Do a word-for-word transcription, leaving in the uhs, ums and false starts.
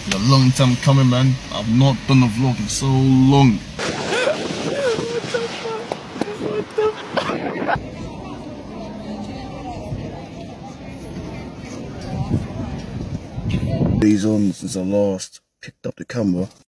It's a long time coming, man. I've not done a vlog in so long. These on since I last picked up the camera.